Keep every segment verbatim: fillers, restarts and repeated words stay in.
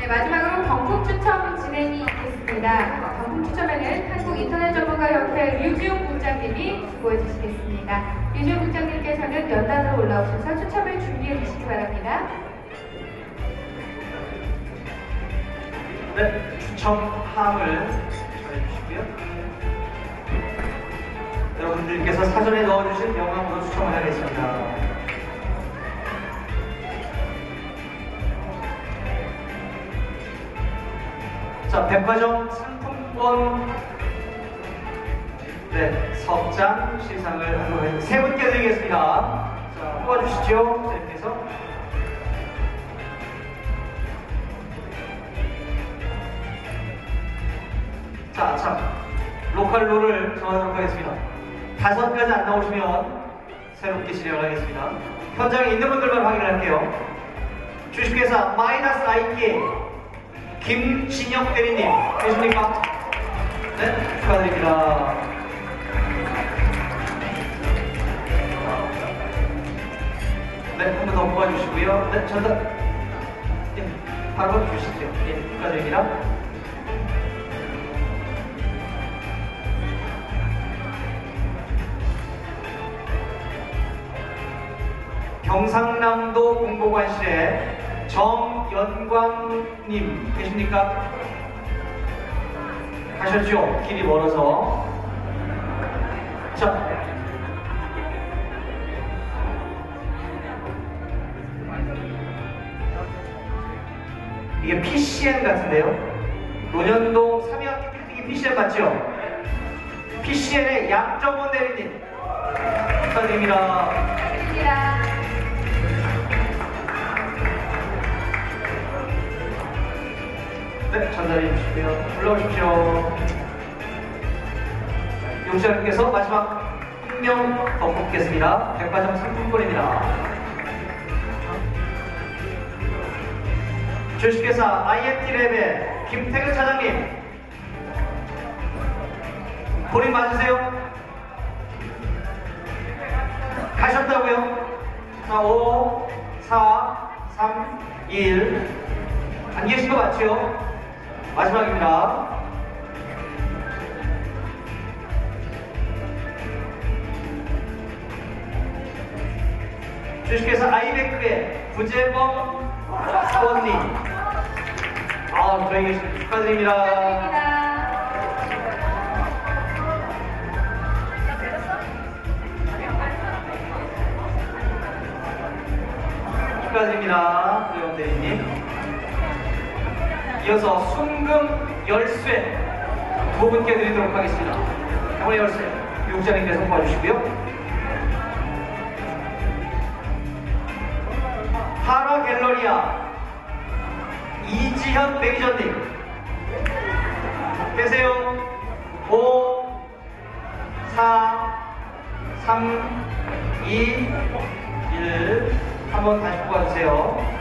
마지막으로 경품 추첨 진행이 있겠습니다. 경품 추첨에는 한국인터넷전문가협회 류지용 국장님이 보여 주시겠습니다. 류지용 국장님께서는 연단으로 올라오셔서 추첨을 준비해 주시기 바랍니다. 네, 추첨함을 전해주시고요. 여러분들께서 사전에 넣어주신 명함으로 추첨을 하겠습니다. 자, 백화점 상품권 네, 석장 시상을 세 분께 드리겠습니다. 자, 뽑아주시죠. 선생님께서. 자, 자, 로컬 룰을 정하도록 하겠습니다. 다섯 가지 안 나오시면 새롭게 진행을 하겠습니다. 현장에 있는 분들만 확인할게요. 주식회사 마이너스 아이티 김진혁 대리님 계십니까? 네, 축하드립니다. 네, 한 번 더 뽑아주시고요. 네, 전달. 예, 바로 주시죠. 예, 축하드립니다. 경상남도 공보관실에 정연광님 계십니까? 가셨죠? 길이 멀어서. 자, 이게 피씨엔 같은데요? 논현동 삼 학기 빌딩이 피씨엔 맞죠? 피씨엔의 양정원 대리님 축하드립니다. 축하드립니다. 네, 전달해 주시고요. 올라오십시오. 용사님께서 마지막 한 명 더 뽑겠습니다. 백화점 상품권입니다. 주식회사 아이엔티랩의 김태근 차장님. 본인 맞으세요? 가셨다고요? 자, 오, 사, 삼, 일. 안 계신 거 맞죠? 마지막입니다. 주식회사 아이뱅크의 구재범 사원님. 아, 저희 계십니다. 축하드립니다. 축하드립니다. 구재범 대리님. 이어서 순금 열쇠 두 분께 드리도록 하겠습니다. 행운의 열쇠 교육자님께서 뽑아주시고요. 하나 갤러리아 이지현 매니저님 계세요? 오, 사, 삼, 이, 일. 한번 다시 뽑아주세요.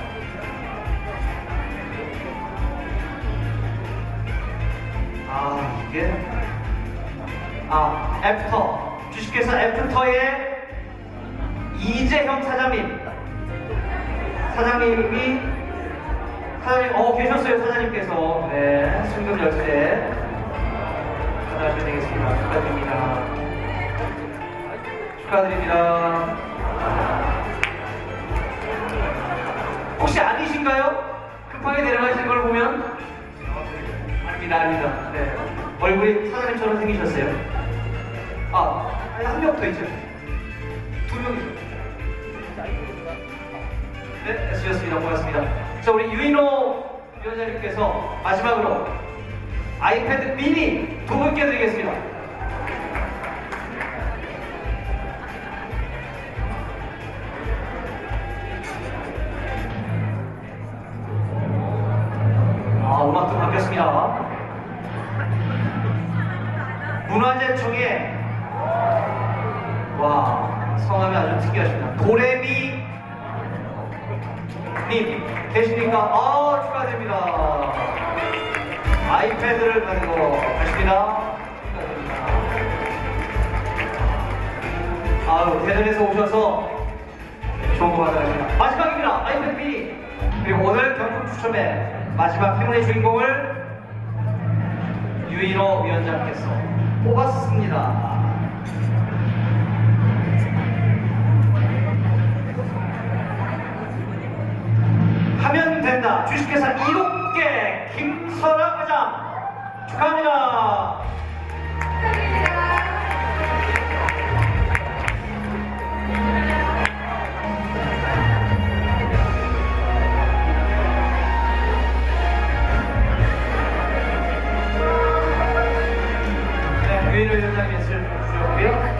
아, 이게 아, 애프터 주식회사 애프터의 이재형 사장님. 사장님이 사장님 어 계셨어요. 사장님께서 네, 순금 열쇠 전달하시면 되겠습니다. 축하드립니다. 축하드립니다. 혹시 아니신가요? 급하게 내려가시는 걸 보면 아닙니다, 아닙니다. 네. 얼굴이 사장님처럼 생기셨어요. 아, 한 명 더 있죠. 두 명이죠. 네, 수고하셨습니다. 고맙습니다. 자, 우리 유인호 위원장님께서 마지막으로 아이패드 미니 두 분께 드리겠습니다. 아, 음악도 바뀌었습니다. 문화재청에 와, 성함이 아주 특이하십니다. 도레미 님 계십니까? 아, 축하드립니다. 아이패드를 가지고 가십니다. 축하드립니다. 아유, 대전에서 오셔서 좋은 거 받아가십니다. 마지막입니다. 아이패드 미니. 그리고 오늘 경품 추첨에 마지막 행운의 주인공을 유인호 위원장께서 뽑았습니다. 하면 된다. 주식회사 일곱 개 김설아 회장 축하합니다. 축하드립니다. 네, 유인호 위원장님 예술 주셨고요.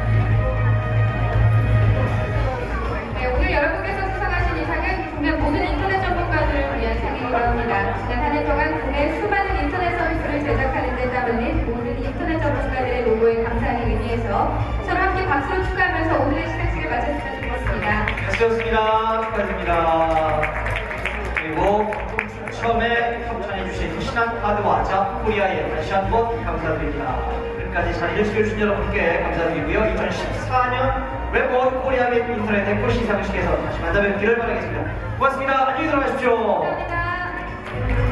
네, 오늘 여러분께서 수상하신 이 상은 국내 모든 인터넷 전문가들을 위한 상이기도 합니다. 지난 한 해 동안 국내 수많은 인터넷 서비스를 제작하는 데 땀 흘린 모든 인터넷 전문가들의 노고에 감사하는 의미에서 서로 함께 박수로 축하하면서 오늘의 시상식을 마쳤으면 좋겠습니다. 네, 수고하셨습니다. 축하드립니다. 그리고 추첨에 협찬해주신 신한카드와 자코리아에 다시 한번 감사드립니다. 끝까지 자리를 지켜주신 여러분께 감사드리고요. 이천십사 년 웹원 코리아 맵 인터넷 해코 시상식에서 다시 만나뵙기를 바라겠습니다. 고맙습니다. 안녕히 들어가십시오. 감사합니다.